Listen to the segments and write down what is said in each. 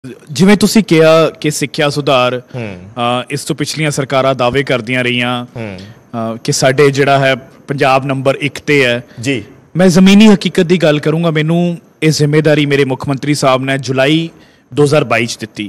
ਜਿਵੇਂ ਤੁਸੀਂ ਕਿਹਾ ਕਿ ਸਿੱਖਿਆ ਸੁਧਾਰ ਇਸ ਤੋਂ ਪਿਛਲੀਆਂ ਸਰਕਾਰਾਂ ਦਾਅਵੇ ਕਰਦੀਆਂ ਰਹੀਆਂ ਕਿ ਸਾਡੇ ਜਿਹੜਾ ਹੈ ਪੰਜਾਬ ਨੰਬਰ 1 ਤੇ ਹੈ ਜੀ। ਮੈਂ ਜ਼ਮੀਨੀ ਹਕੀਕਤ ਦੀ ਗੱਲ ਕਰੂੰਗਾ। ਮੈਨੂੰ ਇਹ ਜ਼ਿੰਮੇਵਾਰੀ ਮੇਰੇ ਮੁੱਖ ਮੰਤਰੀ ਸਾਹਿਬ ਨੇ ਜੁਲਾਈ 2022 ਚ ਦਿੱਤੀ।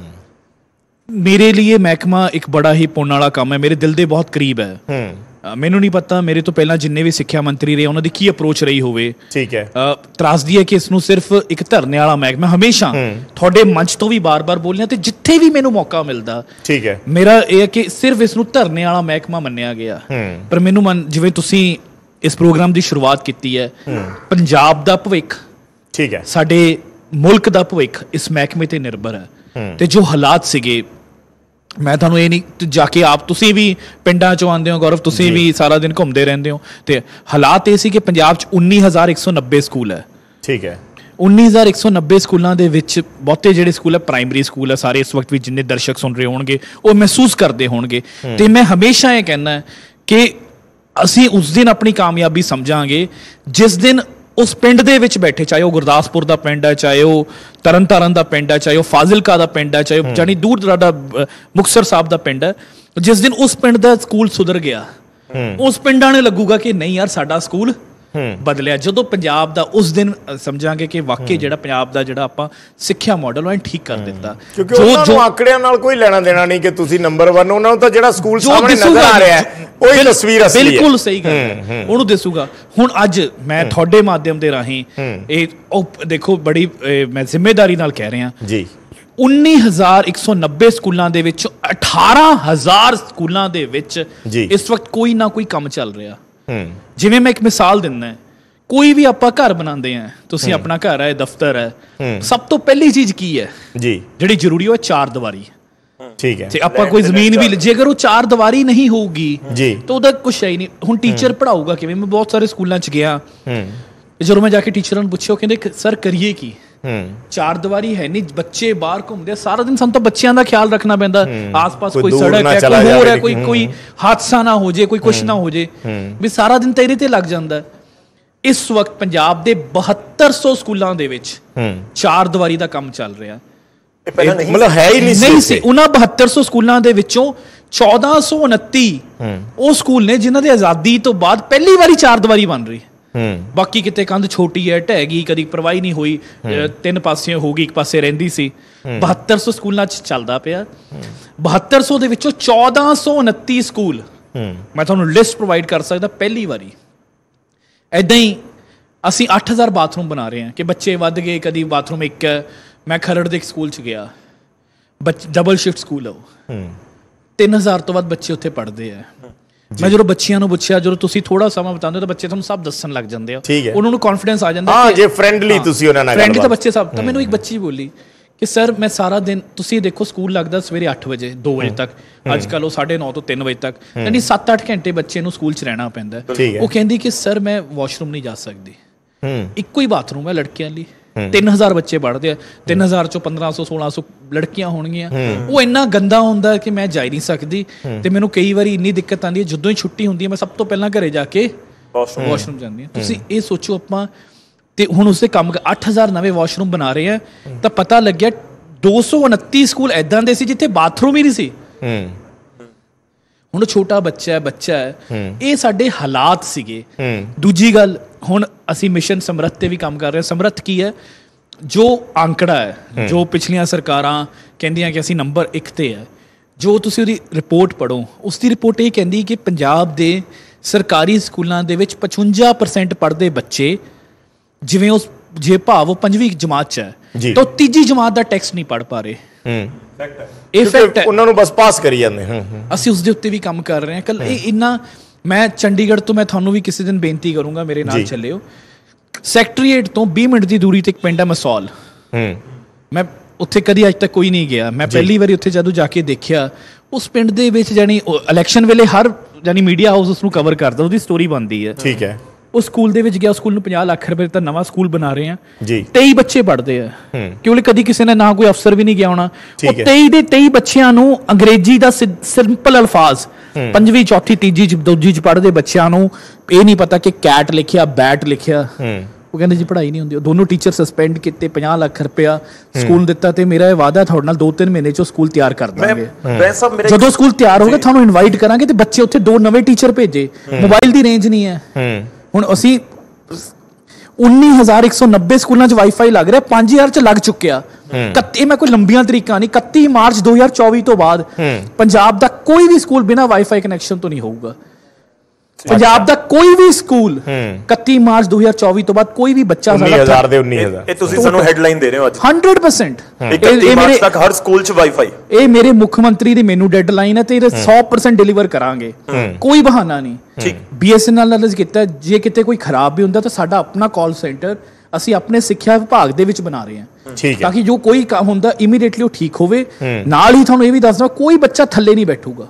ਮੇਰੇ ਲਈ ਮਹਿਕਮਾ ਇੱਕ ਬੜਾ ਹੀ ਪੁੰਨ ਵਾਲਾ ਕੰਮ ਹੈ, ਮੇਰੇ ਦਿਲ ਦੇ ਬਹੁਤ ਕਰੀਬ ਹੈ। ਮੈਨੂੰ ਨਹੀਂ ਪਤਾ ਮੇਰੇ ਤੋਂ ਪਹਿਲਾਂ ਜਿੰਨੇ ਵੀ ਸਿੱਖਿਆ ਮੰਤਰੀ ਰਹੇ ਉਹਨਾਂ ਦੀ ਕੀ ਅਪਰੋਚ ਰਹੀ ਹੋਵੇ। ਠੀਕ ਹੈ। ਤਰਾਸਦੀ ਹੈ ਕਿ ਇਸ ਨੂੰ ਸਿਰਫ ਇੱਕ ਧਰਨੇ ਵਾਲਾ ਮਹਿਕਮਾ, ਹਮੇਸ਼ਾ ਤੁਹਾਡੇ ਮੰਚ ਤੋਂ ਵੀ ਬਾਰ-ਬਾਰ ਬੋਲਿਆ ਤੇ ਜਿੱਥੇ ਵੀ ਮੈਨੂੰ ਮੌਕਾ ਮਿਲਦਾ, ਠੀਕ ਹੈ, ਮੇਰਾ ਇਹ ਹੈ ਕਿ ਸਿਰਫ ਇਸ ਨੂੰ ਧਰਨੇ ਵਾਲਾ ਮਹਿਕਮਾ ਮੰਨਿਆ ਗਿਆ। ਪਰ ਮੈਨੂੰ ਜਿਵੇਂ ਤੁਸੀਂ ਇਸ ਪ੍ਰੋਗਰਾਮ ਦੀ ਸ਼ੁਰੂਆਤ ਕੀਤੀ ਹੈ, ਪੰਜਾਬ ਦਾ ਭਵਿੱਖ, ਠੀਕ ਹੈ, ਸਾਡੇ ਮੁਲਕ ਦਾ ਭਵਿੱਖ ਇਸ ਮਹਿਕਮੇ ਤੇ ਨਿਰਭਰ ਹੈ। ਤੇ ਜੋ ਹਾਲਾਤ ਸੀਗੇ, ਮੈਂ ਤੁਹਾਨੂੰ ਇਹ ਨਹੀਂ ਜਾ ਕੇ ਆਪ, ਤੁਸੀਂ ਵੀ ਪਿੰਡਾਂ ਚੋਂ ਆਉਂਦੇ ਹੋ ਗੌਰਵ, ਤੁਸੀਂ ਵੀ ਸਾਰਾ ਦਿਨ ਘੁੰਮਦੇ ਰਹਿੰਦੇ ਹੋ, ਤੇ ਹਾਲਾਤ ਇਹ ਸੀ ਕਿ ਪੰਜਾਬ 'ਚ 19,190 ਸਕੂਲ ਹੈ। ਠੀਕ ਹੈ। 19,190 ਸਕੂਲਾਂ ਦੇ ਵਿੱਚ ਬਹੁਤੇ ਜਿਹੜੇ ਸਕੂਲ ਹੈ ਪ੍ਰਾਇਮਰੀ ਸਕੂਲ ਹੈ। ਸਾਰੇ ਇਸ ਵਕਤ ਵੀ ਜਿੰਨੇ ਦਰਸ਼ਕ ਸੁਣ ਰਹੇ ਹੋਣਗੇ ਉਹ ਮਹਿਸੂਸ ਕਰਦੇ ਹੋਣਗੇ। ਤੇ ਮੈਂ ਹਮੇਸ਼ਾ ਇਹ ਕਹਿੰਦਾ ਕਿ ਅਸੀਂ ਉਸ ਦਿਨ ਆਪਣੀ ਕਾਮਯਾਬੀ ਸਮਝਾਂਗੇ ਜਿਸ ਦਿਨ ਉਸ ਪਿੰਡ ਦੇ ਵਿੱਚ ਬੈਠੇ, ਚਾਹੇ ਉਹ ਗੁਰਦਾਸਪੁਰ ਦਾ ਪਿੰਡ ਹੈ, ਚਾਹੇ ਉਹ ਤਰਨਤਾਰਨ ਦਾ ਪਿੰਡ ਹੈ, ਚਾਹੇ ਉਹ ਫਾਜ਼ਿਲਕਾ ਦਾ ਪਿੰਡ ਹੈ, ਚਾਹੇ ਉਹ ਜਾਨੀ ਦੂਰ ਦਰਾਡਾ ਮੁਕਤਸਰ ਸਾਹਿਬ ਦਾ ਪਿੰਡ ਹੈ, ਜਿਸ ਦਿਨ ਉਸ ਪਿੰਡ ਦਾ ਸਕੂਲ ਸੁਧਰ ਗਿਆ, ਉਸ ਪਿੰਡਾਂ ਨੇ ਲੱਗੂਗਾ ਕਿ ਨਹੀਂ ਯਾਰ ਸਾਡਾ ਸਕੂਲ ਬਦਲਿਆ। ਜਦੋਂ ਪੰਜਾਬ ਦਾ ਉਸ ਦਿਨ ਸਮਝਾਂਗੇ ਕਿ ਵਾਕਈ ਜਿਹੜਾ ਪੰਜਾਬ ਦਾ ਜਿਹੜਾ ਆਪਾਂ ਸਿੱਖਿਆ ਮਾਡਲ ਉਹ ਠੀਕ ਕਰ ਦਿੱਤਾ। ਕਿਉਂਕਿ ਉਹਨਾਂ ਨੂੰ ਆંકੜਿਆਂ ਨਾਲ ਕੋਈ ਲੈਣਾ ਦੇਣਾ ਨਹੀਂ ਕਿ ਤੁਸੀਂ ਨੰਬਰ 1, ਉਹਨਾਂ ਨੂੰ ਤਾਂ ਜਿਹੜਾ ਸਕੂਲ ਸਾਹਮਣੇ ਨਜ਼ਰ ਆ ਰਿਹਾ ਹੈ ਉਹੀ ਤਸਵੀਰ ਅਸਲੀ ਹੈ। ਬਿਲਕੁਲ ਸਹੀ ਗੱਲ ਹੈ, ਉਹਨੂੰ ਦਿਸੂਗਾ। ਹੁਣ ਅੱਜ ਮੈਂ ਤੁਹਾਡੇ ਮਾਧਿਅਮ ਦੇ ਰਾਹੀਂ ਇਹ ਦੇਖੋ, ਬੜੀ ਮੈਂ ਜ਼ਿੰਮੇਵਾਰੀ ਨਾਲ ਕਹਿ ਰਿਹਾ ਜੀ, 19,190 ਸਕੂਲਾਂ ਦੇ ਵਿੱਚ 18,000 ਸਕੂਲਾਂ ਦੇ ਵਿੱਚ ਇਸ ਵਕਤ ਕੋਈ ਨਾ ਕੋਈ ਕੰਮ ਚੱਲ ਰਿਹਾ। ਜਿਵੇਂ ਮੈਂ ਇੱਕ ਮਿਸਾਲ ਦਿੰਦਾ, ਕੋਈ ਵੀ ਆਪਾਂ ਘਰ ਬਣਾਉਂਦੇ ਆ, ਤੁਸੀਂ ਆਪਣਾ ਘਰ ਹੈ, ਦਫ਼ਤਰ ਹੈ, ਸਭ ਤੋਂ ਪਹਿਲੀ ਚੀਜ਼ ਕੀ ਹੈ ਜੀ ਜਿਹੜੀ ਜ਼ਰੂਰੀ ਉਹ ਚਾਰ ਦੀਵਾਰੀ। ਠੀਕ ਹੈ। ਤੇ ਆਪਾਂ ਕੋਈ ਜ਼ਮੀਨ ਵੀ, ਜੇਕਰ ਉਹ ਚਾਰ ਦੀਵਾਰੀ ਨਹੀਂ ਹੋਊਗੀ ਜੀ ਤਾਂ ਉਹਦਾ ਕੁਛ ਹੈ ਹੀ ਨਹੀਂ। ਹੁਣ ਟੀਚਰ ਪੜ੍ਹਾਊਗਾ ਕਿਵੇਂ? ਮੈਂ ਬਹੁਤ ਸਾਰੇ ਸਕੂਲਾਂ 'ਚ ਗਿਆ, ਜਦੋਂ ਮੈਂ ਜਾ ਕੇ ਟੀਚਰਾਂ ਨੂੰ ਪੁੱਛਿਆ, ਉਹ ਕਹਿੰਦੇ ਸਰ ਕਰੀਏ ਕੀ, ਚਾਰ ਦੀਵਾਰੀ ਹੈ ਨਹੀਂ, ਬੱਚੇ ਬਾਹਰ ਘੁੰਮਦੇ ਸਾਰਾ ਦਿਨ, ਸਾਨੂੰ ਤਾਂ ਬੱਚਿਆਂ ਦਾ ਖਿਆਲ ਰੱਖਣਾ ਪੈਂਦਾ, ਆਸ-ਪਾਸ ਕੋਈ ਸੜਕ ਹੈ, ਕੋਈ ਹੋਰ ਹੈ, ਕੋਈ ਹਾਦਸਾ ਨਾ ਹੋ ਜੇ, ਕੋਈ ਕੁਛ ਨਾ ਹੋ ਜੇ, ਵੀ ਸਾਰਾ ਦਿਨ ਤਾਂ ਇਹਦੇ ਤੇ ਲੱਗ ਜਾਂਦਾ। ਇਸ ਵਕਤ ਪੰਜਾਬ ਦੇ 7200 ਸਕੂਲਾਂ ਦੇ ਵਿੱਚ ਚਾਰ ਦੀਵਾਰੀ ਦਾ ਕੰਮ ਚੱਲ ਰਿਹਾ। ਮਤਲਬ ਹੈ ਹੀ ਨਹੀਂ ਸੀ। ਉਹਨਾਂ 7200 ਸਕੂਲਾਂ ਦੇ ਵਿੱਚੋਂ 1429 ਉਹ ਸਕੂਲ ਨੇ ਜਿਨ੍ਹਾਂ ਦੇ ਆਜ਼ਾਦੀ ਤੋਂ ਬਾਅਦ ਪਹਿਲੀ ਵਾਰੀ ਚਾਰ ਦੀਵਾਰੀ ਬਣ ਰਹੀ। ਬਾਕੀ ਕਿਤੇ ਕੰਧ ਛੋਟੀ ਹੈ, ਢਹਿ ਗਈ, ਕਦੀ ਪਰਵਾਹੀ ਨਹੀਂ ਹੋਈ, ਤਿੰਨ ਪਾਸੇ ਹੋ ਗਈ, ਇੱਕ ਪਾਸੇ ਰਹਿੰਦੀ ਸੀ। 7200 ਸਕੂਲਾਂ 'ਚ ਚੱਲਦਾ ਪਿਆ। 7200 ਦੇ ਵਿੱਚੋਂ 1429 ਸਕੂਲ ਮੈਂ ਤੁਹਾਨੂੰ ਲਿਸਟ ਪ੍ਰੋਵਾਈਡ ਕਰ ਸਕਦਾ ਪਹਿਲੀ ਵਾਰੀ। ਏਦਾਂ ਹੀ ਅਸੀਂ 8000 ਬਾਥਰੂਮ ਬਣਾ ਰਹੇ ਹਾਂ ਕਿ ਬੱਚੇ ਵੱਧ ਗਏ, ਕਦੀ ਬਾਥਰੂਮ ਇੱਕ ਹੈ। ਮੈਂ ਖਰੜ ਦੇ ਇੱਕ ਸਕੂਲ 'ਚ ਗਿਆ, ਡਬਲ ਸ਼ਿਫਟ ਸਕੂਲ ਹੈ ਉਹ, 3000 ਤੋਂ ਵੱਧ ਬੱਚੇ ਉੱਥੇ ਪੜ੍ਹਦੇ ਆ। ਮੈਂ ਜਦੋਂ ਬੱਚਿਆਂ ਨੂੰ ਪੁੱਛਿਆ, ਜਦੋਂ ਤੁਸੀਂ ਥੋੜਾ ਸਮਾਂ ਬਤਾਉਂਦੇ ਹੋ ਤਾਂ ਬੱਚੇ ਤੁਹਾਨੂੰ ਸਭ ਦੱਸਣ ਲੱਗ ਜਾਂਦੇ ਆ, ਉਹਨਾਂ ਨੂੰ ਕੌਨਫੀਡੈਂਸ ਆ ਜਾਂਦਾ। ਹਾਂ, ਜੇ ਫਰੈਂਡਲੀ ਤੁਸੀਂ ਉਹਨਾਂ ਨਾਲ ਫਰੈਂਡਲੀ ਤਾਂ ਬੱਚੇ ਸਭ। ਤਾਂ ਮੈਨੂੰ ਇੱਕ ਬੱਚੀ ਬੋਲੀ ਕਿ ਸਰ ਮੈਂ ਸਾਰਾ ਦਿਨ, ਤੁਸੀਂ ਦੇਖੋ ਸਕੂਲ ਲੱਗਦਾ ਸਵੇਰੇ 8 ਵਜੇ 2 ਵਜੇ ਤੱਕ, ਅੱਜ ਕੱਲ੍ਹ ਉਹ 9:30 ਤੋਂ 3 ਵਜੇ ਤੱਕ, ਯਾਨੀ 7-8 ਘੰਟੇ ਬੱਚੇ ਨੂੰ ਸਕੂਲ 'ਚ ਰਹਿਣਾ ਪੈਂਦਾ। ਉਹ ਕਹਿੰਦੀ ਕਿ ਸਰ ਮੈਂ ਵਾਸ਼ਰੂਮ ਨਹੀਂ ਜਾ ਸਕਦੀ, ਇੱਕੋ ਹੀ ਬਾਥਰੂਮ ਹੈ ਲੜਕਿਆਂ ਲਈ, 3000 ਬੱਚੇ ਪੜ੍ਹਦੇ ਆ, 3000 ਚੋਂ 1500-1600 ਲੜਕੀਆਂ ਹੋਣਗੀਆਂ। ਉਹ ਇੰਨਾ ਗੰਦਾ ਹੁੰਦਾ ਕਿ ਮੈਂ ਜਾ ਹੀ ਨਹੀਂ ਸਕਦੀ। ਤੇ ਮੈਨੂੰ ਕਈ ਵਾਰੀ ਇੰਨੀ ਦਿੱਕਤ ਆਉਂਦੀ ਹੈ, ਜਦੋਂ ਹੀ ਛੁੱਟੀ ਹੁੰਦੀ ਹੈ ਮੈਂ ਸਭ ਤੋਂ ਪਹਿਲਾਂ ਘਰੇ ਜਾ ਕੇ ਵਾਸ਼ਰੂਮ ਜਾਂਦੀ ਹਾਂ। ਤੁਸੀਂ ਇਹ ਸੋਚੋ, ਆਪਾਂ ਤੇ ਹੁਣ ਉਸਦੇ ਕੰਮ 8000 ਨਵੇਂ ਵਾਸ਼ਰੂਮ ਬਣਾ ਰਹੇ ਆ, ਤਾਂ ਪਤਾ ਲੱਗਿਆ 229 ਸਕੂਲ ਏਦਾਂ ਦੇ ਸੀ ਜਿੱਥੇ ਬਾਥਰੂਮ ਹੀ ਨਹੀਂ ਸੀ। ਹੁਣ ਛੋਟਾ ਬੱਚਾ ਹੈ। ਇਹ ਸਾਡੇ ਹਾਲਾਤ ਸੀਗੇ। ਦੂਜੀ ਗੱਲ, ਹੁਣ ਅਸੀਂ ਮਿਸ਼ਨ ਸਮਰੱਥ ਤੇ ਵੀ ਕੰਮ ਕਰ ਰਹੇ ਹਾਂ। ਸਮਰੱਥ ਕੀ ਹੈ? ਜੋ ਅੰਕੜਾ ਹੈ, ਜੋ ਪਿਛਲੀਆਂ ਸਰਕਾਰਾਂ ਕਹਿੰਦੀਆਂ ਕਿ ਅਸੀਂ ਨੰਬਰ 1 ਤੇ ਹੈ, ਜੋ ਤੁਸੀਂ ਉਹਦੀ ਰਿਪੋਰਟ ਪੜ੍ਹੋ, ਉਸ ਦੀ ਰਿਪੋਰਟ ਇਹ ਕਹਿੰਦੀ ਕਿ ਪੰਜਾਬ ਦੇ ਸਰਕਾਰੀ ਸਕੂਲਾਂ ਦੇ ਵਿੱਚ 55% ਪੜ੍ਹਦੇ ਬੱਚੇ, ਜਿਵੇਂ ਉਹ ਜੇ ਭਾਵ ਉਹ 5ਵੀਂ ਜਮਾਤ 'ਚ ਹੈ ਤਾਂ 3ਜੀ ਜਮਾਤ ਦਾ ਟੈਕਸਟ ਨਹੀਂ ਪੜ੍ਹ ਪਾ ਰਹੇ। ਇਹ ਫੈਕਟ ਹੈ, ਉਹਨਾਂ ਨੂੰ ਬਸ ਪਾਸ ਕਰੀ ਜਾਂਦੇ। ਅਸੀਂ ਉਸ ਦੇ ਉੱਤੇ ਵੀ ਕੰਮ ਕਰ ਰਹੇ ਹਾਂ। ਕੱਲ ਇਹ ਇੰਨਾ, ਮੈਂ ਚੰਡੀਗੜ੍ਹ ਤੋਂ, ਮੈਂ ਤੁਹਾਨੂੰ ਵੀ ਕਿਸੇ ਦਿਨ ਬੇਨਤੀ ਕਰੂੰਗਾ ਮੇਰੇ ਨਾਲ ਚੱਲਿਓ। ਸੈਕਟਰੀਏਟ ਤੋਂ 20 ਮਿੰਟ ਦੀ ਦੂਰੀ ਤੇ ਇੱਕ ਪਿੰਡ ਹੈ ਮਸੌਲ। ਮੈਂ ਉੱਥੇ ਕਦੀ ਅੱਜ ਤੱਕ ਕੋਈ ਨਹੀਂ ਗਿਆ। ਮੈਂ ਪਹਿਲੀ ਵਾਰੀ ਉੱਥੇ ਜਦੋਂ ਜਾ ਕੇ ਦੇਖਿਆ, ਉਸ ਪਿੰਡ ਦੇ ਵਿੱਚ ਜਾਨੀ ਇਲੈਕਸ਼ਨ ਵੇਲੇ ਹਰ ਜਾਨੀ ਮੀਡੀਆ ਹਾਊਸ ਉਸ ਨੂੰ ਕਵਰ ਕਰਦਾ, ਉਹਦੀ ਸਟੋਰੀ ਬਣਦੀ ਹੈ। ਠੀਕ ਹੈ। ਉਹ ਸਕੂਲ ਦੇ ਵਿੱਚ ਗਿਆ, ਸਕੂਲ ਨੂੰ 50 ਲੱਖ ਰੁਪਏ ਦਾ ਨਵਾਂ ਸਕੂਲ ਬਣਾ ਰਹੇ ਆ, 23 ਬੱਚੇ ਪੜ੍ਹਦੇ ਆ। ਕਿਉਂਕਿ ਕਦੀ ਕਿਸੇ ਨੇ ਨਾ ਕੋਈ ਅਫਸਰ ਵੀ ਨਹੀਂ ਗਿਆ ਹੋਣਾ। ਉਹ 23 ਦੇ 23 ਬੱਚਿਆਂ ਨੂੰ ਅੰਗਰੇਜ਼ੀ ਦਾ ਸਿੰਪਲ ਅਲਫਾਜ਼ 5ਵੀਂ, 4ਥੀ, 3ਜੀ, 2ਜੀ 'ਚ ਪੜ੍ਹਦੇ ਬੱਚਿਆਂ ਨੂੰ ਇਹ ਨਹੀਂ ਪਤਾ ਕਿ ਕੈਟ ਲਿਖਿਆ, ਬੈਟ ਲਿਖਿਆ। ਉਹ ਕਹਿੰਦੇ ਜੀ ਪੜ੍ਹਾਈ ਨਹੀਂ ਹੁੰਦੀ। ਉਹ ਦੋਨੋਂ ਟੀਚਰ ਸਸਪੈਂਡ ਕੀਤੇ, 50 ਲੱਖ ਰੁਪਇਆ ਸਕੂਲ ਦਿੱਤਾ, ਤੇ ਮੇਰਾ ਇਹ ਵਾਅਦਾ ਤੁਹਾਡੇ ਨਾਲ 2-3 ਮਹੀਨੇ 'ਚ ਸਕੂਲ ਤਿਆਰ ਕਰ ਦਾਂਗੇ। ਜਦੋਂ ਸਕੂਲ ਤਿਆਰ ਹੋ ਗਿਆ ਤੁਹਾਨੂੰ ਇਨਵਾਈਟ ਕਰਾਂਗੇ। ਤੇ ਬੱਚੇ ਉੱਥੇ 2 ਨਵੇਂ ਟੀਚਰ ਭੇਜੇ। ਮੋਬਾਈਲ ਦੀ ਰੇਂਜ ਨਹੀਂ ਹੈ। ਹੁਣ ਅਸੀਂ 19,190 ਸਕੂਲਾਂ 'ਚ ਵਾਈਫਾਈ ਲੱਗ ਰਿਹਾ, 5,000 'ਚ ਲੱਗ ਚੁੱਕਿਆ। ਇਹ ਮੈਂ ਕੋਈ ਲੰਬੀਆਂ ਤਰੀਕਾਂ ਨਹੀਂ, 31 ਮਾਰਚ 2024 ਤੋਂ ਬਾਅਦ ਪੰਜਾਬ ਦਾ ਕੋਈ ਵੀ ਸਕੂਲ ਬਿਨਾਂ ਵਾਈਫਾਈ ਕਨੈਕਸ਼ਨ ਤੋਂ ਨਹੀਂ ਹੋਊਗਾ। ਪੰਜਾਬ ਦਾ ਕੋਈ ਵੀ ਸਕੂਲ 31 ਮਾਰਚ 2024 ਤੋਂ ਬਾਅਦ ਕੋਈ ਵੀ ਬੱਚਾ 19,000 ਦੇ 19,000 ਇਹ ਤੁਸੀਂ ਸਾਨੂੰ ਹੈਡਲਾਈਨ ਦੇ ਰਹੇ ਹੋ ਅੱਜ 100%। ਇਹ ਮੇਰੇ ਤੱਕ ਹਰ ਸਕੂਲ 'ਚ ਵਾਈਫਾਈ, ਇਹ ਮੇਰੇ ਮੁੱਖ ਮੰਤਰੀ ਦੀ ਮੈਨੂੰ ਡੈਡਲਾਈਨ ਹੈ ਤੇ ਇਹ 100% ਡਿਲੀਵਰ ਕਰਾਂਗੇ। ਕੋਈ ਬਹਾਨਾ ਨਹੀਂ। BSNL ਨਾਲ ਕੀਤਾ, ਜੇ ਕਿਤੇ ਕੋਈ ਖਰਾਬ ਵੀ ਹੁੰਦਾ ਤਾਂ ਸਾਡਾ ਆਪਣਾ ਕਾਲ ਸੈਂਟਰ ਅਸੀਂ ਆਪਣੇ ਸਿੱਖਿਆ ਵਿਭਾਗ ਦੇ ਵਿੱਚ ਬਣਾ ਰਹੇ ਹਾਂ, ਤਾਂ ਕਿ ਜੋ ਕੋਈ ਕੰਮ ਹੁੰਦਾ ਇਮੀਡੀਏਟਲੀ ਉਹ ਠੀਕ ਹੋਵੇ। ਨਾਲ ਹੀ ਤੁਹਾਨੂੰ ਇਹ ਵੀ ਦੱਸਦਾ, ਕੋਈ ਬੱਚਾ ਥੱਲੇ ਨਹੀਂ ਬੈਠੂਗਾ।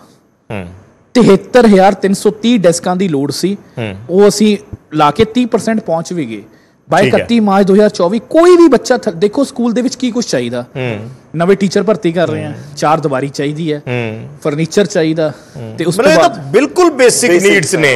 73,330 ਡੈਸਕਾਂ ਦੀ ਲੋੜ ਸੀ, ਉਹ ਅਸੀਂ ਲਾ ਕੇ 30% ਪਹੁੰਚ ਵੀ ਗਏ। ਬਾਈ 31 ਮਾਰਚ 2024 ਕੋਈ ਵੀ ਬੱਚਾ ਦੇਖੋ ਸਕੂਲ ਦੇ ਵਿੱਚ ਕੀ ਕੁਝ ਚਾਹੀਦਾ। ਨਵੇਂ ਟੀਚਰ ਭਰਤੀ ਕਰ ਰਹੇ ਆ, 4 ਦੀਵਾਰੀ ਚਾਹੀਦੀ ਹੈ, ਫਰਨੀਚਰ ਚਾਹੀਦਾ, ਤੇ ਉਸ ਤੋਂ ਬਾਅਦ ਬਿਲਕੁਲ ਬੇਸਿਕ ਨੀਡਸ ਨੇ,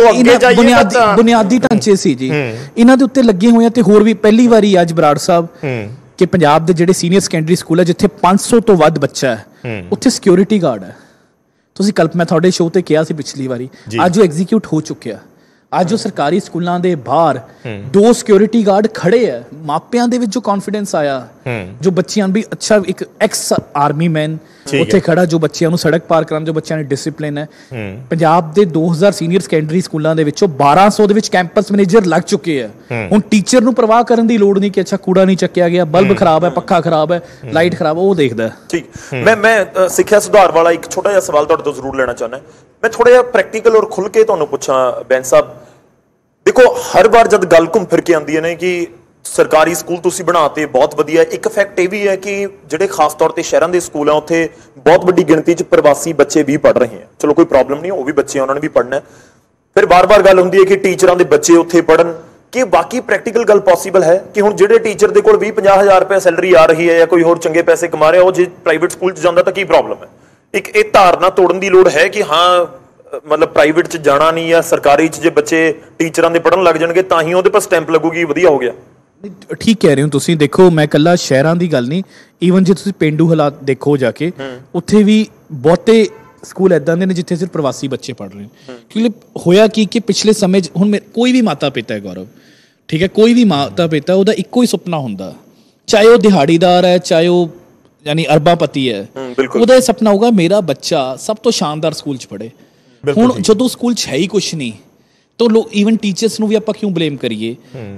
ਬੁਨਿਆਦੀ ਢਾਂਚੇ ਸੀ ਜੀ, ਇਹਨਾਂ ਦੇ ਉੱਤੇ ਲੱਗੇ ਹੋਏ ਆ। ਤੇ ਹੋਰ ਵੀ ਪਹਿਲੀ ਵਾਰੀ ਅੱਜ ਬਰਾੜ ਸਾਹਿਬ ਕਿ ਪੰਜਾਬ ਦੇ ਜਿਹੜੇ ਸੀਨੀਅਰ ਸੈਕੰਡਰੀ ਸਕੂਲ ਹੈ ਜਿੱਥੇ 500 ਤੋਂ ਵੱਧ ਬੱਚਾ ਹੈ, ਉੱਥੇ ਸਿਕਿਉਰਿਟੀ ਗਾਰਡ ਹੈ। ਤੁਸੀਂ ਮੈਂ ਤੁਹਾਡੇ ਸ਼ੋਅ ਤੇ ਕਿਹਾ ਸੀ ਪਿਛਲੀ ਵਾਰੀ, ਅੱਜ ਉਹ ਐਗਜ਼ੀਕਿਊਟ ਹੋ ਚੁੱਕਿਆ। ਅੱਜ ਉਹ ਸਰਕਾਰੀ ਸਕੂਲਾਂ ਦੇ ਬਾਹਰ 2 ਸਿਕਿਉਰਿਟੀ ਗਾਰਡ ਖੜੇ ਹੈ। ਮਾਪਿਆਂ ਦੇ ਵਿੱਚ ਜੋ ਕੌਨਫੀਡੈਂਸ ਆਇਆ, ਜੋ ਬੱਚਿਆਂ ਨੂੰ ਵੀ ਅੱਛਾ, ਇੱਕ ਐਕਸ ਆਰਮੀ ਮੈਨ ਉੱਥੇ ਖੜਾ ਜੋ ਬੱਚਿਆਂ ਨੂੰ ਸੜਕ ਪਾਰ ਕਰਾਉਣ, ਜੋ ਬੱਚਿਆਂ ਨੇ ਡਿਸਿਪਲਿਨ ਹੈ। ਪੰਜਾਬ ਦੇ 2000 ਸੀਨੀਅਰ ਸੈਕੰਡਰੀ ਸਕੂਲਾਂ ਦੇ ਵਿੱਚੋਂ 1200 ਦੇ ਵਿੱਚ ਕੈਂਪਸ ਮੈਨੇਜਰ ਲੱਗ ਚੁੱਕੇ ਆ। ਹੁਣ ਟੀਚਰ ਨੂੰ ਪਰਵਾਹ ਕਰਨ ਦੀ ਲੋੜ ਨਹੀਂ ਕਿ ਅੱਛਾ ਕੂੜਾ ਨਹੀਂ ਚੱਕਿਆ ਗਿਆ, ਬਲਬ ਖਰਾਬ ਹੈ, ਪੱਖਾ ਖਰਾਬ ਹੈ, ਲਾਈਟ ਖਰਾਬ, ਉਹ ਦੇਖਦਾ। ਠੀਕ, ਮੈਂ ਸਿੱਖਿਆ ਸੁਧਾਰ ਵਾਲਾ ਇੱਕ ਛੋਟਾ ਜਿਹਾ ਸਵਾਲ ਤੁਹਾਡੇ ਤੋਂ ਜ਼ਰੂਰ ਲੈਣਾ ਚਾਹੁੰਦਾ। ਮੈਂ ਥੋੜਾ ਜਿਹਾ ਪ੍ਰੈਕਟੀਕਲ ਔਰ ਖੁੱਲ ਕੇ ਤੁਹਾਨੂੰ ਪੁੱਛਾਂ ਬੈਂਸ ਸਾਹਿਬ। ਦੇਖੋ, ਹਰ ਵਾਰ ਜਦ ਗੱਲ ਘੁੰਮ ਫਿਰ ਕੇ ਆਉਂਦੀ ਹੈ ਨਾ ਕਿ ਸਰਕਾਰੀ ਸਕੂਲ ਤੁਸੀਂ ਬਣਾਤੇ, ਬਹੁਤ ਵਧੀਆ। ਇੱਕ ਫੈਕਟ ਇਹ ਵੀ ਹੈ ਕਿ ਜਿਹੜੇ ਖਾਸ ਤੌਰ ਤੇ ਸ਼ਹਿਰਾਂ ਦੇ ਸਕੂਲ ਆ, ਉੱਥੇ ਬਹੁਤ ਵੱਡੀ ਗਿਣਤੀ 'ਚ ਪ੍ਰਵਾਸੀ ਬੱਚੇ ਵੀ ਪੜ੍ਹ ਰਹੇ ਆ। ਚਲੋ ਕੋਈ ਪ੍ਰੋਬਲਮ ਨਹੀਂ, ਉਹ ਵੀ ਬੱਚੇ ਉਹਨਾਂ ਨੇ ਵੀ ਪੜ੍ਹਨਾ। ਫਿਰ ਬਾਰ-ਬਾਰ ਗੱਲ ਹੁੰਦੀ ਹੈ ਕਿ ਟੀਚਰਾਂ ਦੇ ਬੱਚੇ ਉੱਥੇ ਪੜ੍ਹਨ। ਕਿ ਬਾਕੀ ਪ੍ਰੈਕਟੀਕਲ ਗੱਲ ਪੋਸੀਬਲ ਹੈ ਕਿ ਹੁਣ ਜਿਹੜੇ ਟੀਚਰ ਦੇ ਕੋਲ 20-50,000 ਰੁਪਏ ਸੈਲਰੀ ਆ ਰਹੀ ਹੈ ਜਾਂ ਕੋਈ ਹੋਰ ਚੰਗੇ ਪੈਸੇ ਕਮਾ ਰਿਹਾ, ਉਹ ਜੇ ਪ੍ਰਾਈਵੇਟ ਸਕੂਲ 'ਚ ਜਾਂਦਾ ਤਾਂ ਕੀ ਪ੍ਰੋਬਲਮ ਹੈ? ਇੱਕ ਇਹ ਧਾਰਨਾ ਤੋੜਨ ਦੀ ਲੋੜ ਹੈ ਕਿ ਹਾਂ ਮਤਲਬ ਪ੍ਰਾਈਵੇਟ 'ਚ ਜਾਣਾ ਨਹੀਂ, ਜਾਂ ਸਰਕਾਰੀ 'ਚ ਜੇ ਬੱਚੇ ਟੀਚਰਾਂ ਦੇ ਪੜ੍ਹਨ ਲੱਗ ਜਾਣਗੇ ਤਾਂ ਹੀ ਉਹਦੇ ਪਰ ਸਟੈਂਪ ਲੱਗੂਗੀ, ਵਧੀਆ ਹੋ ਗਿਆ। ਠੀਕ ਕਹਿ ਰਹੇ ਹੋ ਤੁਸੀਂ। ਦੇਖੋ, ਮੈਂ ਇਕੱਲਾ ਸ਼ਹਿਰਾਂ ਦੀ ਗੱਲ ਨਹੀਂ, ਈਵਨ ਜੇ ਤੁਸੀਂ ਪੇਂਡੂ ਹਾਲਾਤ ਦੇਖੋ ਜਾ ਕੇ, ਉੱਥੇ ਵੀ ਬਹੁਤੇ ਸਕੂਲ ਇੱਦਾਂ ਦੇ ਨੇ ਜਿੱਥੇ ਸਿਰਫ ਪ੍ਰਵਾਸੀ ਬੱਚੇ ਪੜ੍ਹ ਰਹੇ ਨੇ। ਕਿਉਂਕਿ ਹੋਇਆ ਕਿ ਪਿਛਲੇ ਸਮੇਂ 'ਚ ਹੁਣ ਕੋਈ ਵੀ ਮਾਤਾ ਪਿਤਾ ਹੈ ਗੌਰਵ, ਠੀਕ ਹੈ, ਕੋਈ ਵੀ ਮਾਤਾ ਪਿਤਾ ਉਹਦਾ ਇੱਕੋ ਹੀ ਸੁਪਨਾ ਹੁੰਦਾ, ਚਾਹੇ ਉਹ ਦਿਹਾੜੀਦਾਰ ਹੈ, ਚਾਹੇ ਉਹ ਯਾਨੀ ਅਰਬਾਪਤੀ ਹੈ, ਉਹਦਾ ਇਹ ਸੁਪਨਾ ਹੋਊਗਾ ਮੇਰਾ ਬੱਚਾ ਸਭ ਤੋਂ ਸ਼ਾਨਦਾਰ ਸਕੂਲ 'ਚ ਪੜ੍ਹੇ। ਹੁਣ ਜਦੋਂ ਸਕੂਲ 'ਚ ਹੈ ਹੀ ਕੁਛ ਨਹੀਂ ਤਾਂ ਲੋਕ ਈਵਨ ਟੀਚਰਸ ਨੂੰ ਵੀ ਆਪਾਂ ਕਿਉਂ ਬਲੇਮ ਕਰੀਏ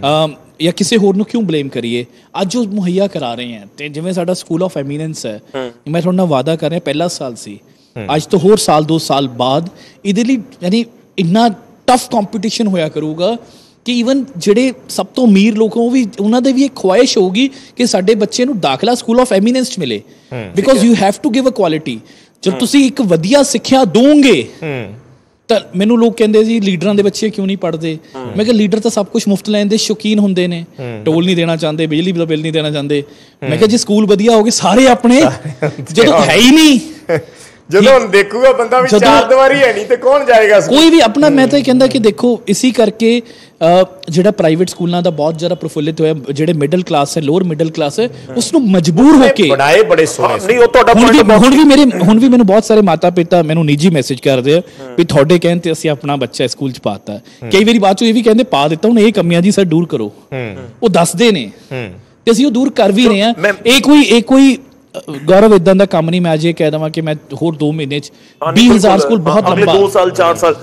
ਜਾਂ ਕਿਸੇ ਹੋਰ ਨੂੰ ਕਿਉਂ ਬਲੇਮ ਕਰੀਏ? ਅੱਜ ਉਹ ਮੁਹੱਈਆ ਕਰਾ ਰਹੇ ਹੈ। ਤੇ ਜਿਵੇਂ ਸਾਡਾ ਸਕੂਲ ਆਫ ਐਮੀਨੈਂਸ ਹੈ, ਮੈਂ ਤੁਹਾਡੇ ਨਾਲ ਵਾਅਦਾ ਕਰ ਰਿਹਾ, ਪਹਿਲਾ ਸਾਲ ਸੀ, ਅੱਜ ਤੋਂ ਹੋਰ ਸਾਲ 2 ਸਾਲ ਬਾਅਦ ਇਹਦੇ ਲਈ ਯਾਨੀ ਇੰਨਾ ਟਫ ਕੰਪੀਟੀਸ਼ਨ ਹੋਇਆ ਕਰੂਗਾ ਕਿ ਈਵਨ ਜਿਹੜੇ ਸਭ ਤੋਂ ਅਮੀਰ ਲੋਕ ਉਹ ਵੀ, ਉਹਨਾਂ ਦੇ ਵੀ ਇੱਕ ਖੁਆਇਸ਼ ਹੋਊਗੀ ਕਿ ਸਾਡੇ ਬੱਚੇ ਨੂੰ ਦਾਖਲਾ ਸਕੂਲ ਆਫ ਐਮੀਨੈਂਸ 'ਚ ਮਿਲੇ, because you have to give a quality. ਜਦ ਤੁਸੀਂ ਇੱਕ ਵਧੀਆ ਸਿੱਖਿਆ ਦੋਗੇ ਤਾਂ ਮੈਨੂੰ ਲੋਕ ਕਹਿੰਦੇ ਜੀ ਲੀਡਰਾਂ ਦੇ ਬੱਚੇ ਕਿਉਂ ਨਹੀਂ ਪੜ੍ਹਦੇ? ਮੈਂ ਕਿਹਾ ਲੀਡਰ ਤਾਂ ਸਭ ਕੁਝ ਮੁਫਤ ਲੈਣ ਦੇ ਸ਼ੌਕੀਨ ਹੁੰਦੇ ਨੇ, ਟੋਲ ਨਹੀਂ ਦੇਣਾ ਚਾਹੁੰਦੇ, ਬਿਜਲੀ ਦਾ ਬਿੱਲ ਨਹੀਂ ਦੇਣਾ ਚਾਹੁੰਦੇ। ਮੈਂ ਕਿਹਾ ਜੇ ਸਕੂਲ ਵਧੀਆ ਹੋ ਗਏ ਸਾਰੇ ਆਪਣੇ, ਜਦੋਂ ਹੈ ਹੀ ਨਹੀਂ, ਜਦੋਂ ਦੇਖੂਗਾ ਬੰਦਾ ਵੀ 4 ਦੀਵਾਰੀ ਹੈ ਨਹੀਂ ਤੇ ਕੌਣ ਜਾਏਗਾ ਕੋਈ ਵੀ ਆਪਣਾ। ਮੈਂ ਤਾਂ ਇਹ ਕਹਿੰਦਾ ਕਿ ਦੇਖੋ, ਇਸੇ ਕਰਕੇ ਜਿਹੜਾ ਪ੍ਰਾਈਵੇਟ ਸਕੂਲਾਂ ਦਾ ਬਹੁਤ ਜ਼ਿਆਦਾ ਪ੍ਰਫੁੱਲਿਤ ਹੋਇਆ, ਜਿਹੜੇ ਮਿਡਲ ਕਲਾਸ ਹੈ, ਲੋਅਰ ਮਿਡਲ ਕਲਾਸ ਹੈ, ਉਸ ਨੂੰ ਮਜਬੂਰ ਹੋ ਕੇ ਬਣਾਏ ਬੜੇ ਸੋਹਣੇ। ਨਹੀਂ, ਉਹ ਤੁਹਾਡਾ ਹੁਣ ਵੀ ਮੈਨੂੰ ਬਹੁਤ ਸਾਰੇ ਮਾਤਾ ਪਿਤਾ ਮੈਨੂੰ ਨਿੱਜੀ ਮੈਸੇਜ ਕਰਦੇ ਆ ਵੀ ਤੁਹਾਡੇ ਕਹਿਣ ਤੇ ਅਸੀਂ ਆਪਣਾ ਬੱਚਾ ਸਕੂਲ 'ਚ ਪਾਤਾ। ਕਈ ਵਾਰੀ ਬਾਅਦ 'ਚੋਂ ਇਹ ਵੀ ਕਹਿੰਦੇ ਪਾ ਦਿੱਤਾ, ਹੁਣ ਇਹ ਕਮੀਆਂ ਜੀ ਸਰ ਦੂਰ ਕਰੋ, ਉਹ ਦੱਸਦੇ ਨੇ ਤੇ ਅਸੀਂ ਉਹ ਦੂਰ ਕਰ ਵੀ ਰਹੇ ਹਾਂ। ਇਹ ਕੋਈ ਗੌਰਵ ਇਦਾਂ ਦਾ ਕੰਮ ਨਹੀਂ ਮੈਂ ਅੱਜ ਇਹ ਕਹਿ ਦਵਾਂ ਕਿ ਮੈਂ ਹੋਰ 2 ਮਹੀਨੇ 'ਚ 20,000 ਸਕੂਲ ਬਹੁਤ ਲੰਬਾ, 2 ਸਾਲ 4 ਸਾਲ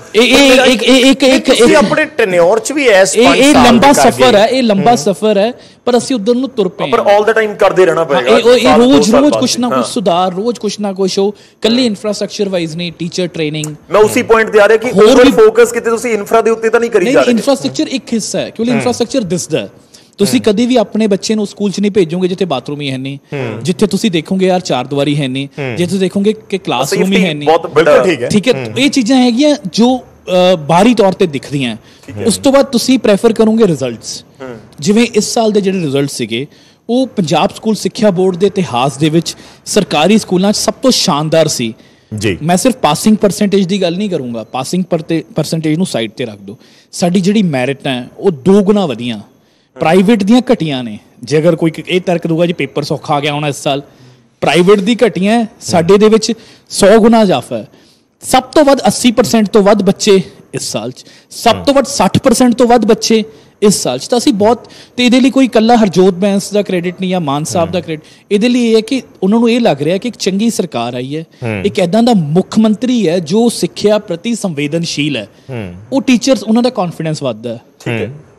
ਇਹ ਆਪਣੇ ਟੈਨਿਓਰ 'ਚ ਵੀ ਐਸ 5 ਸਾਲ ਇਹ ਲੰਬਾ ਸਫ਼ਰ ਹੈ, ਇਹ ਲੰਬਾ ਸਫ਼ਰ ਹੈ, ਪਰ ਅਸੀਂ ਉਧਰ ਨੂੰ ਤੁਰ ਪਏ। ਪਰ ਆਲ ਦਾ ਟਾਈਮ ਕਰਦੇ ਰਹਿਣਾ ਪਏਗਾ। ਇਹ ਰੋਜ਼ ਕੁਛ ਨਾ ਕੁਛ ਸੁਧਾਰ, ਰੋਜ਼ ਕੁਛ ਨਾ ਕੁਛ ਹੋ, ਕੱਲੀ ਇਨਫਰਾਸਟ੍ਰਕਚਰ ਵਾਈਜ਼ ਨਹੀਂ, ਟੀਚਰ ਟ੍ਰੇਨਿੰਗ। ਮੈਂ ਉਸੇ ਪੁਆਇੰਟ ਤੇ ਆ ਰਿਹਾ ਕਿ ਹੋਰ ਵੀ ਫੋਕਸ ਕਿਤੇ ਤੁਸੀਂ ਇਨਫਰਾ ਦੇ ਉੱਤੇ ਤਾਂ ਨਹੀਂ ਕਰੀ ਜਾ ਰਹੇ। ਇਨਫਰਾਸਟ੍ਰਕਚਰ ਇੱਕ ਹਿੱਸਾ ਹੈ, ਕਿਉਂਕਿ ਇਨਫਰਾਸਟ੍ਰਕਚਰ ਦਿਸਦਾ। ਤੁਸੀਂ ਕਦੀ ਵੀ ਆਪਣੇ ਬੱਚੇ ਨੂੰ ਸਕੂਲ 'ਚ ਨਹੀਂ ਭੇਜੋਗੇ ਜਿੱਥੇ ਬਾਥਰੂਮ ਹੀ ਹੈ ਨਹੀਂ, ਜਿੱਥੇ ਤੁਸੀਂ ਦੇਖੋਗੇ ਯਾਰ 4 ਦੀਵਾਰੀ ਹੈ ਨਹੀਂ, ਜੇ ਤੁਸੀਂ ਦੇਖੋਗੇ ਕਿ ਕਲਾਸਰੂਮ ਹੀ ਹੈ ਨਹੀਂ। ਠੀਕ ਹੈ, ਇਹ ਚੀਜ਼ਾਂ ਹੈਗੀਆਂ ਜੋ ਬਾਹਰੀ ਤੌਰ ਤੇ ਦਿਖਦੀਆਂ। ਉਸ ਤੋਂ ਬਾਅਦ ਤੁਸੀਂ ਪ੍ਰੈਫਰ ਕਰੋਗੇ ਰਿਜ਼ਲਟਸ। ਜਿਵੇਂ ਇਸ ਸਾਲ ਦੇ ਜਿਹੜੇ ਰਿਜ਼ਲਟ ਸੀਗੇ, ਉਹ ਪੰਜਾਬ ਸਕੂਲ ਸਿੱਖਿਆ ਬੋਰਡ ਦੇ ਇਤਿਹਾਸ ਦੇ ਵਿੱਚ ਸਰਕਾਰੀ ਸਕੂਲਾਂ 'ਚ ਸਭ ਤੋਂ ਸ਼ਾਨਦਾਰ ਸੀ ਜੀ। ਮੈਂ ਸਿਰਫ ਪਾਸਿੰਗ ਪਰਸੈਂਟੇਜ ਦੀ ਗੱਲ ਨਹੀਂ ਕਰੂੰਗਾ, ਪਾਸਿੰਗ ਪਰਸੈਂਟੇਜ ਨੂੰ ਸਾਈਡ ਤੇ ਰੱਖ ਦਿਓ। ਸਾਡੀ ਜਿਹੜੀ ਮੈਰਿਟ ਹੈ ਉਹ 2 ਗੁਣਾ ਵਧੀਆਂ। ਪ੍ਰਾਈਵੇਟ ਦੀਆਂ ਘਟੀਆਂ ਨੇ। ਜੇ ਅਗਰ ਕੋਈ ਇਹ ਤਰਕ ਦੂਗਾ ਜੀ ਪੇਪਰ ਸੌਖਾ ਆ ਗਿਆ ਹੋਣਾ ਇਸ ਸਾਲ, ਪ੍ਰਾਈਵੇਟ ਦੀ ਘਟੀਆਂ, ਸਾਡੇ ਦੇ ਵਿੱਚ 100 ਗੁਣਾ ਇਜ਼ਾਫਾ ਹੈ। ਸਭ ਤੋਂ ਵੱਧ 80% ਤੋਂ ਵੱਧ ਬੱਚੇ ਇਸ ਸਾਲ 'ਚ, ਸਭ ਤੋਂ ਵੱਧ 60% ਤੋਂ ਵੱਧ ਬੱਚੇ ਇਸ ਸਾਲ 'ਚ। ਤਾਂ ਅਸੀਂ ਬਹੁਤ, ਤੇ ਇਹਦੇ ਲਈ ਕੋਈ ਇਕੱਲਾ ਹਰਜੋਤ ਬੈਂਸ ਦਾ ਕ੍ਰੈਡਿਟ ਨਹੀਂ ਜਾਂ ਮਾਨ ਸਾਹਿਬ ਦਾ ਕ੍ਰੈਡਿਟ, ਇਹਦੇ ਲਈ ਇਹ ਹੈ ਕਿ ਉਹਨਾਂ ਨੂੰ ਇਹ ਲੱਗ ਰਿਹਾ ਕਿ ਇੱਕ ਚੰਗੀ ਸਰਕਾਰ ਆਈ ਹੈ, ਇੱਕ ਇੱਦਾਂ ਦਾ ਮੁੱਖ ਮੰਤਰੀ ਹੈ ਜੋ ਸਿੱਖਿਆ ਪ੍ਰਤੀ ਸੰਵੇਦਨਸ਼ੀਲ ਹੈ। ਉਹ ਟੀਚਰਸ, ਉਹਨਾਂ ਦਾ ਕੌਨਫੀਡੈਂਸ ਵੱਧਦਾ ਹੈ। ਠੀਕ ਹੈ।